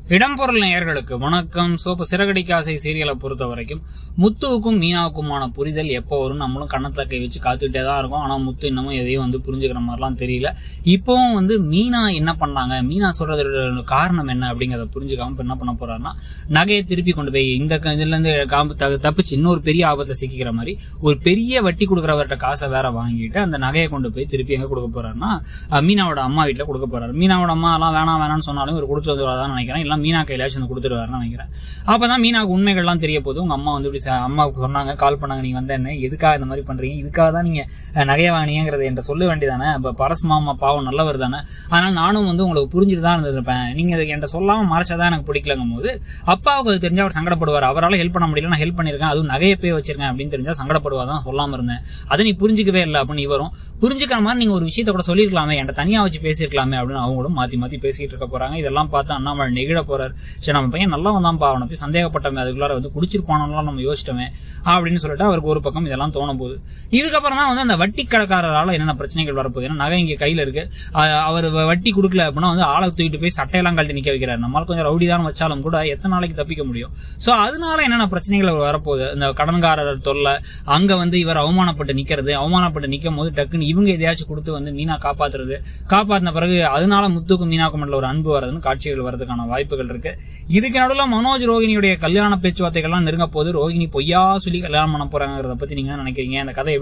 இடம்பொருள் நேயர்களுக்கு வணக்கம். இப்போ சிறகடிக்க ஆசை சீரியலை பொறுத்த வரைக்கும் முத்துவுக்கும் மீனாவுக்குமான புரிதல் எப்போ வரும் நம்மளும் கண்ணத்துல கை வச்சு காத்துக்கிட்டே தான் இருக்கும். ஆனா முத்து இன்னமும் எதையும் புரிஞ்சுக்கிற மாதிரிலாம் தெரியல. இப்பவும் மீனா என்ன பண்ணாங்க, மீனா சொல்றதோட காரணம் என்ன அப்படிங்கிறத புரிஞ்சுக்காம இப்ப என்ன பண்ண போறாருன்னா, நகையை திருப்பி கொண்டு போய் இந்த இதுல இருந்து தப்பிச்சு இன்னொரு பெரிய ஆபத்துல சிக்கிக்கிற மாதிரி ஒரு பெரிய வட்டி கொடுக்குறவர்கிட்ட காசை வேற வாங்கிட்டு அந்த நகையை கொண்டு போய் திருப்பி எங்க கொடுக்க போறாருன்னா மீனாவோட அம்மா வீட்டுல கொடுக்க போறாரு. மீனாவோட அம்மா எல்லாம் வேணாம்னு சொன்னாலும் ஒரு கொடுத்து வந்துதான் நினைக்கிறேன். இல்ல மீனா கையிலாச்சும் கொடுத்துருவாருன்னு நினைக்கிறேன். அப்பதான் மீனாவுக்கு உண்மைகள்லாம் தெரிய போது. உங்க அம்மா இப்படி அம்மாவுக்கு சொன்னாங்க, கால் பண்ணாங்க, நீங்க என்ன எதுக்காக இந்த மாதிரி பண்றீங்க, இதுக்காக தான் நீங்க நகையை வாங்கினீங்கிறத என்கிட்ட சொல்ல வேண்டியதானே, இப்ப பரஸ்மாமா பாவம் நல்லவர் தானே, ஆனால் நானும் உங்களுக்கு புரிஞ்சுட்டுதான் இருந்திருப்பேன், நீங்க என்கிட்ட சொல்லாம மறைச்சாதான் எனக்கு பிடிக்கலங்கும் போது அப்பாவுக்கு அது தெரிஞ்சா அவர் சங்கடப்படுவார். அவரால் ஹெல்ப் பண்ண முடியல, நான் ஹெல்ப் பண்ணிருக்கேன், அதுவும் நகையை போய் வச்சிருக்கேன் அப்படின்னு தெரிஞ்சா சங்கடப்படுவாதான் சொல்லாம இருந்தேன், அதை நீ புரிஞ்சுக்கவே இல்லை அப்படின்னு இவரும் புரிஞ்சுக்கிற மாதிரி நீங்க ஒரு விஷயத்த கூட சொல்லிருக்கலாமே, என்கிட்ட தனியா வச்சு பேசிருக்கலாமே அப்படின்னு அவங்களும் மாத்தி மாத்தி பேசிட்டு இருக்க போறாங்க. இதெல்லாம் பார்த்து அண்ணாமலை நெகிழ போறாரு. சரி, நம்ம பையன் நல்லா வந்தான் பாவனை போய் சந்தேகப்பட்டமே, அதுக்குள்ளார குடிச்சிருப்பானலாம் நம்ம யோசிச்சோமே அப்படின்னு சொல்லிட்டு அவருக்கு ஒரு பக்கம் இதெல்லாம் தோணும் போகுது. இதுக்கப்புறம் தான் அந்த வட்டி கடைக்காரரால என்னென்ன பிரச்சனைகள் வரப்போகுது. ஏன்னா நகை இங்க கையில இருக்கு, அவர் வட்டி கொடுக்கல அப்படின்னா ஆளை தூக்கிட்டு போய் சட்டையெல்லாம் கழட்டி நிக்க வைக்கிறாரு. நம்மளால கொஞ்சம் ரவுடிதான் வச்சாலும் கூட எத்தனை நாளைக்கு தப்பிக்க முடியும். சோ அதனால என்னென்ன பிரச்சனைகள் வரப்போகுது, இந்த கடன்காரர் தொல்லை, அங்க இவர் அவமானப்பட்டு நிக்கிறது, அவமானப்பட்டு நிக்கும் போது டக்குன்னு இவங்க எதையாச்சும் கொடுத்து மீனா காப்பாத்துறது, காப்பாத்தின பிறகு அதனால முத்துக்கும் மீனாக்கும் மட்டும் ஒரு அன்பு வரதுன்னு காட்சிகள் வரதுக்கான வாய்ப்புகள் இருக்கு. இதுக்கு நடுவில் மனோஜ் ரோகிணியுடைய கல்யாண பேச்சுவார்த்தைகள்லாம் நெருங்க போது. ரோகிணி பொய்யா சொல்லி கல்யாணம் பண்ண போறாங்கிறத பத்தி நீங்க நினைக்கிறீங்க? அந்த கதை